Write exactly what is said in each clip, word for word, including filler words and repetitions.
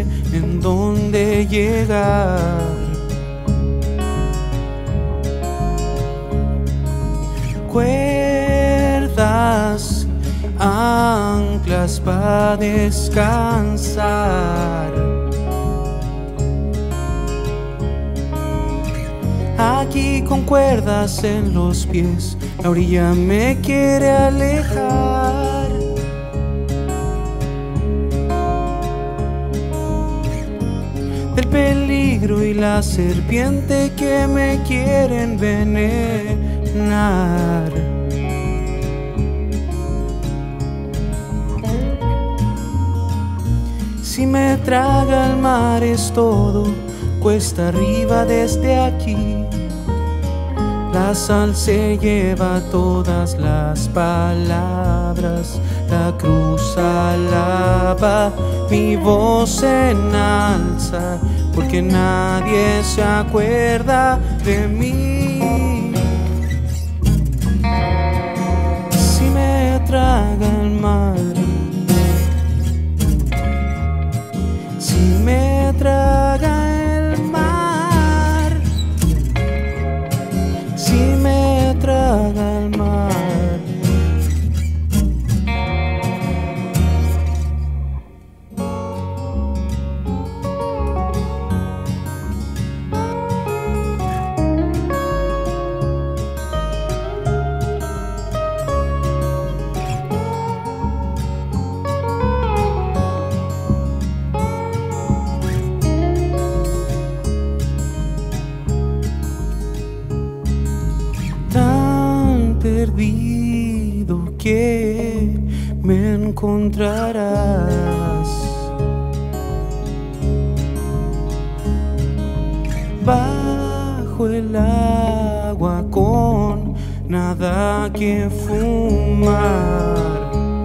sé en dónde llegar. Cuerdas, anclas para descansar. Aquí con cuerdas en los pies, la orilla me quiere alejar. Del peligro y la serpiente que me quiere envenenar. Si me traga el mar es todo, cuesta arriba desde aquí. La sal se lleva todas las palabras, la cruz alaba, mi voz enalza, porque nadie se acuerda de mí. Si me traga el mar, si me traga el mar, si me traga el mar. Perdido que me encontrarás bajo el agua con nada que fumar.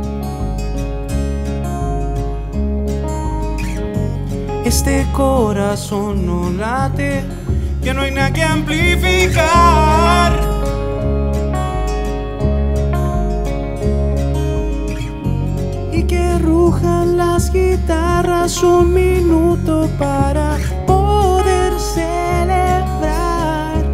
Este corazón no late, ya no hay nada que amplificar. Que rujan las guitarras un minuto para poder celebrar.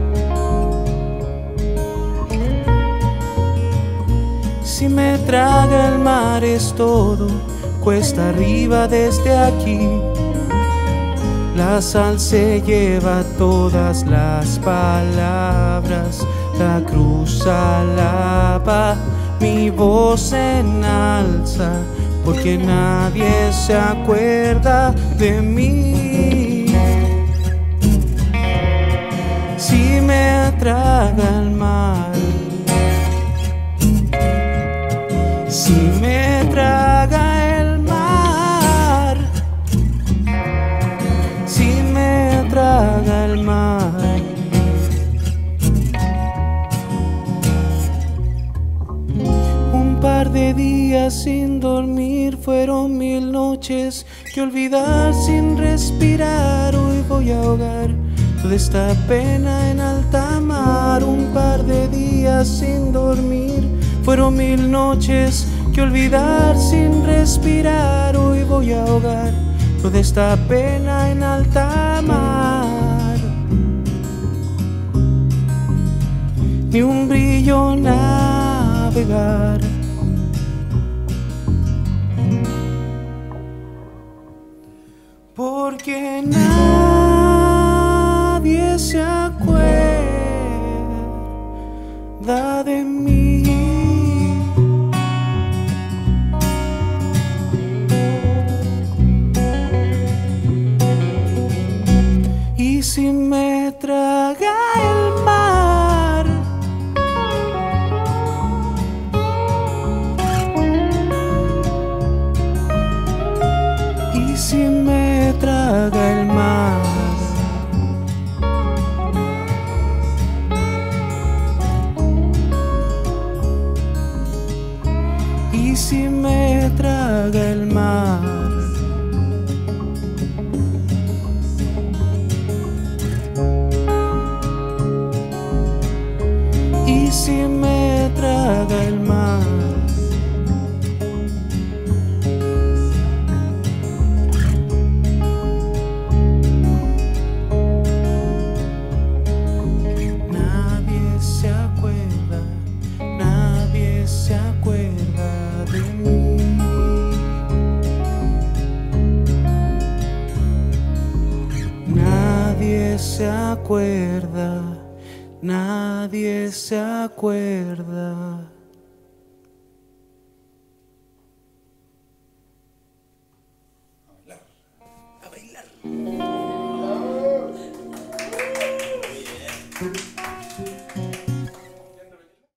Si me traga el mar es todo, cuesta arriba desde aquí. La sal se lleva todas las palabras, la cruz alaba, mi voz enalza, porque nadie se acuerda de mí. Si me traga el mar, si me traga el mar, si me traga el mar. Un par de días sin dormir fueron mil noches que olvidar sin respirar. Hoy voy a ahogar toda esta pena en alta mar. Un par de días sin dormir fueron mil noches que olvidar sin respirar. Hoy voy a ahogar toda esta pena en alta mar. Ni un brillo navegar, porque nadie se acuerda de mí. Y si me traga el mar, y si me traga el mar, y si me traga el mar. Y si me traga el mar. nadie se acuerda, nadie se acuerda.